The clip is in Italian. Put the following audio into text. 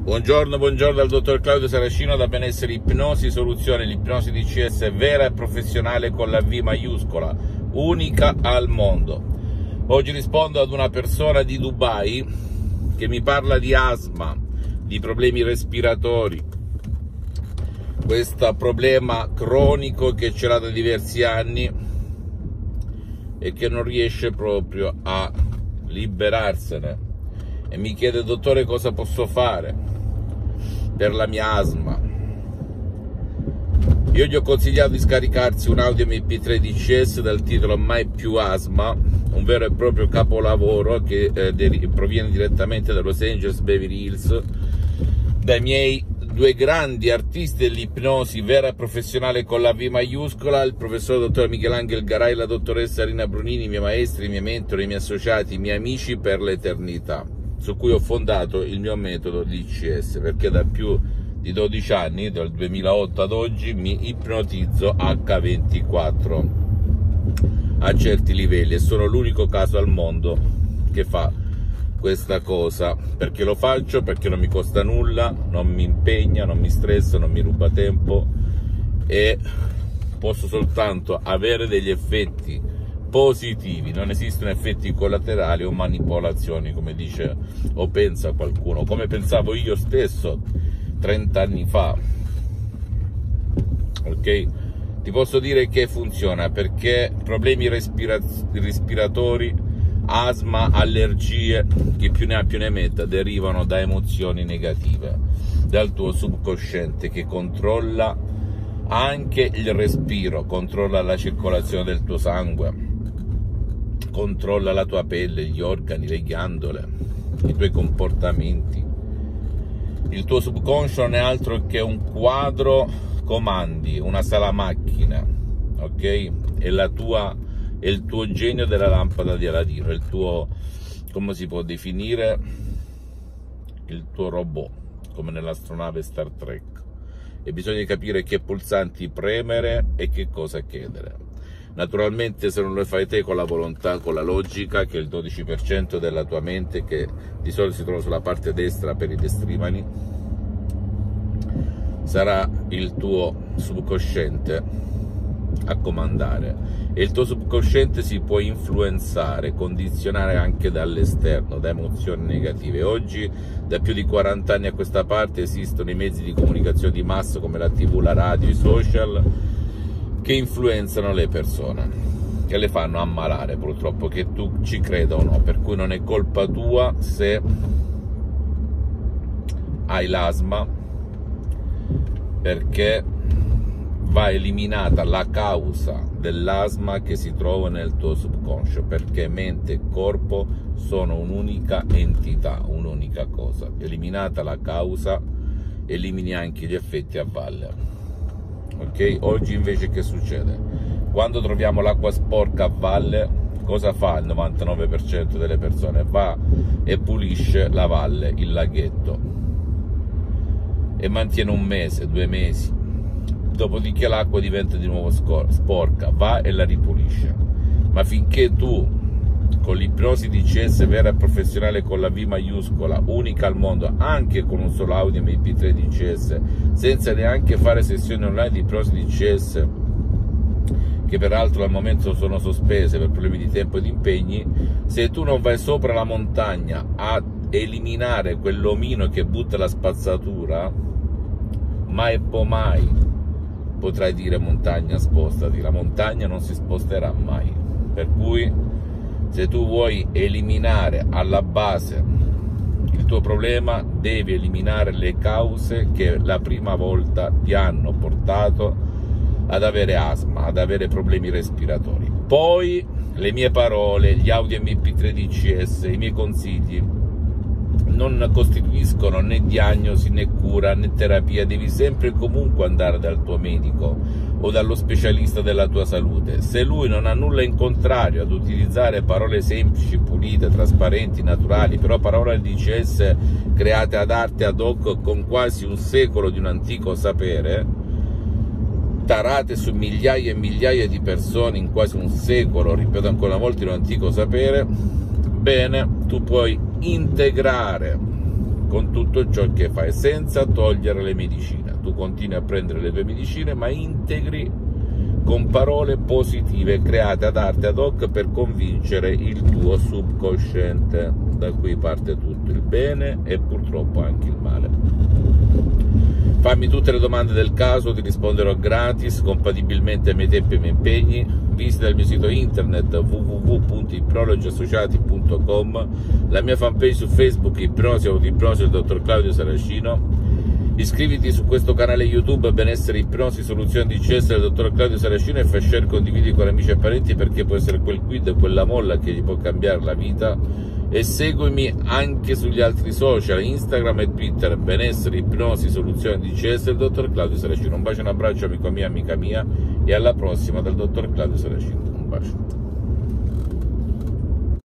Buongiorno dal dottor Claudio Saracino da Benessere Ipnosi Soluzione, l'ipnosi DCS vera e professionale con la V maiuscola, unica al mondo. Oggi rispondo ad una persona di Dubai che mi parla di asma, di problemi respiratori, questo problema cronico che ce l'ha da diversi anni e che non riesce proprio a liberarsene, e mi chiede: dottore, cosa posso fare per la mia asma? Io gli ho consigliato di scaricarsi un audio MP3 DCS dal titolo Mai più asma, un vero e proprio capolavoro che proviene direttamente da Los Angeles, Beverly Hills, dai miei due grandi artisti dell'ipnosi vera e professionale con la V maiuscola, il professor dottor Michelangelo Garai e la dottoressa Rina Brunini, i miei maestri, i miei mentori, i miei associati, i miei amici per l'eternità, su cui ho fondato il mio metodo DCS, perché da più di 12 anni, dal 2008 ad oggi, mi ipnotizzo H24 a certi livelli e sono l'unico caso al mondo che fa questa cosa, perché lo faccio, perché non mi costa nulla, non mi impegna, non mi stressa, non mi ruba tempo e posso soltanto avere degli effetti positivi. Non esistono effetti collaterali o manipolazioni, come dice o pensa qualcuno, come pensavo io stesso 30 anni fa. Ok? Ti posso dire che funziona, perché problemi respiratori, asma, allergie, chi più ne ha più ne metta, derivano da emozioni negative, dal tuo subconsciente che controlla anche il respiro, controlla la circolazione del tuo sangue, controlla la tua pelle, gli organi, le ghiandole, i tuoi comportamenti. Il tuo subconscio non è altro che un quadro comandi, una sala macchina, ok? È il tuo genio della lampada di Aladino, il tuo, come si può definire, il tuo robot, come nell'astronave Star Trek, e bisogna capire che pulsanti premere e che cosa chiedere. Naturalmente, se non lo fai te con la volontà, con la logica, che è il 12% della tua mente, che di solito si trova sulla parte destra per i destrimani, sarà il tuo subconsciente a comandare, e il tuo subconsciente si può influenzare, condizionare anche dall'esterno, da emozioni negative. Oggi, da più di 40 anni a questa parte, esistono i mezzi di comunicazione di massa come la TV, la radio, i social, che influenzano le persone, che le fanno ammalare, purtroppo, che tu ci creda o no. Per cui non è colpa tua se hai l'asma, perché va eliminata la causa dell'asma che si trova nel tuo subconscio, perché mente e corpo sono un'unica entità, un'unica cosa. Eliminata la causa, elimini anche gli effetti a valle. Ok? Oggi invece che succede? Quando troviamo l'acqua sporca a valle, cosa fa il 99% delle persone? Va e pulisce la valle, il laghetto, e mantiene un mese, 2 mesi. Dopodiché l'acqua diventa di nuovo sporca, va e la ripulisce. Ma finché tu, con l'ipnosi DCS vera e professionale con la V maiuscola, unica al mondo, anche con un solo audio MP3 DCS, senza neanche fare sessioni online di ipnosi DCS, che peraltro al momento sono sospese per problemi di tempo e di impegni, se tu non vai sopra la montagna a eliminare quell'omino che butta la spazzatura, mai e poi mai potrai dire: montagna, spostati. La montagna non si sposterà mai. Per cui, se tu vuoi eliminare alla base il tuo problema, devi eliminare le cause che la prima volta ti hanno portato ad avere asma, ad avere problemi respiratori. Poi le mie parole, gli audio MP3 DCS, i miei consigli non costituiscono né diagnosi, né cura, né terapia. Devi sempre e comunque andare dal tuo medico o dallo specialista della tua salute. Se lui non ha nulla in contrario ad utilizzare parole semplici, pulite, trasparenti, naturali, però parole DCS create ad arte, ad hoc, con quasi un secolo di un antico sapere, tarate su migliaia e migliaia di persone in quasi un secolo, ripeto ancora una volta, di un antico sapere, bene, tu puoi integrare con tutto ciò che fai, senza togliere le medicine. Tu continui a prendere le tue medicine, ma integri con parole positive create ad arte ad hoc per convincere il tuo subconsciente. Da qui parte tutto il bene e purtroppo anche il male. Fammi tutte le domande del caso, ti risponderò gratis, compatibilmente ai miei tempi e ai miei impegni. Visita il mio sito internet www.ipnologiassociati.com, la mia fanpage su Facebook, Ipnosi del dottor Claudio Saracino. Iscriviti su questo canale YouTube Benessere Ipnosi Soluzioni DCS del dottor Claudio Saracino e fai share, condividi con amici e parenti, perché può essere quel quid, quella molla che gli può cambiare la vita. E seguimi anche sugli altri social, Instagram e Twitter, Benessere Ipnosi Soluzioni DCS del dottor Claudio Saracino. Un bacio e un abbraccio, amico mio, amica mia, e alla prossima dal dottor Claudio Saracino. Un bacio.